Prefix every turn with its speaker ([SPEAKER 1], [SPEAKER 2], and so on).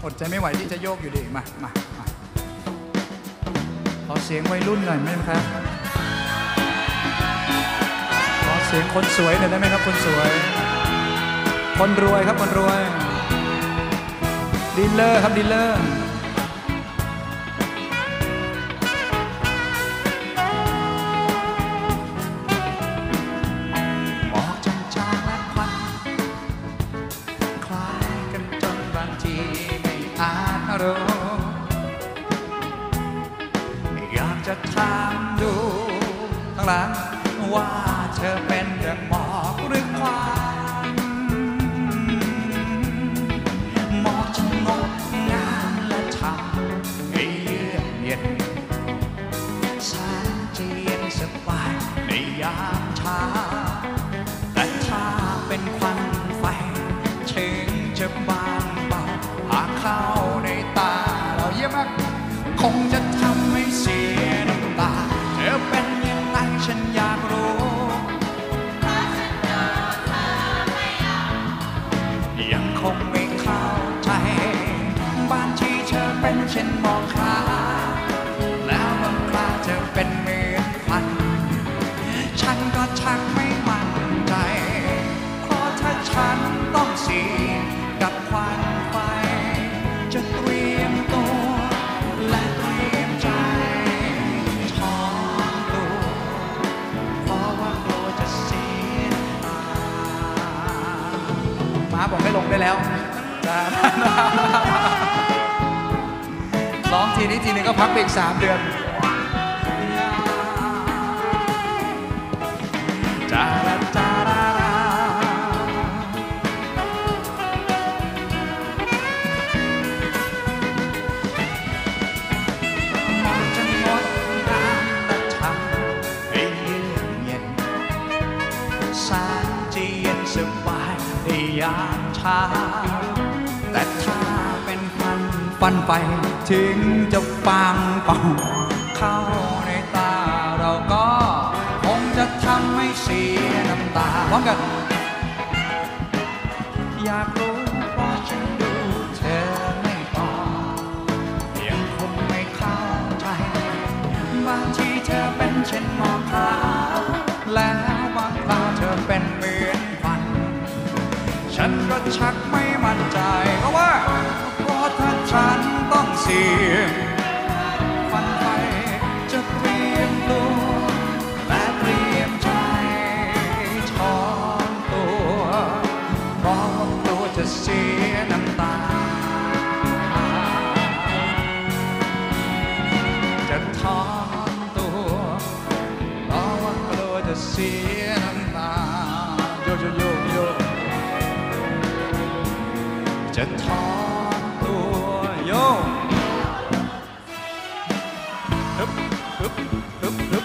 [SPEAKER 1] อดใจไม่ไหวที่จะโยกอยู่ดีมาขอเสียงวัยรุ่นหน่อยไหมครับขอเสียงคนสวยหน่อยได้ไหมครับคนสวยคนรวยครับคนรวยดีลเลอร์ครับดีลเลอร์หมอกจางๆและควันคล้ายกันจนบางทีไม่อาจรู้อยากจะถามดูข้างหลังว่าเธอเป็นดังหมอกหรือควันหมอกจะงดงามและทำให้เยือกเย็นฉันจะเย็นสบายในยามเช้าแต่ถ้าเป็นควันไฟถึงจะบางเบาหากเข้าในตาเราเยี่ยมมากคงจะทำให้เสียน้ำตาเธอเป็นยังไงฉันอยากรู้ยังคงไม่เข้าใจบ้านที่เธอเป็นเช่นมองคลาแล้วบางคราเธอเป็นเหมือนควันฉันก็ชักไม่มั่นใจเพราะถ้าฉันต้องเสี่ยงกับควันไฟจะเตรียมตัวและเตรียมใจถอนตัวเพราะว่ากลัวจะเสียตาม้าบอกให้ลงได้แล้วร้องทีนี้ทีนึงก็พักไปอีก3 เดือนจาราจารามันจะงดงามและทำให้เยือกเย็นแสนจะเย็นสบายในยามเช้าแต่ถ้าเป็นฟันไฟถึงจะปางเป่าเข้าในตาเราก็คงจะทำให้เสียน้ำตาพร้อมกันอยากรู้เพราะฉันดูเธอไม่ออกยังคงไม่เข้าใจบางทีเธอเป็นเช่นหมอกขาวแล้วบางคราวเธอเป็นเหมือนควันฉันก็ชักไม่มั่นใจเพราะถ้าฉันต้องเสี่ยงฟันไปจะเตรียมตัวและเตรียมใจถอนตัวเพราะกลัวจะเสียน้ำตาจะถอนตัวเพราะว่ากลัวจะเสียน้ำตาโยจะถอนโยฮึบ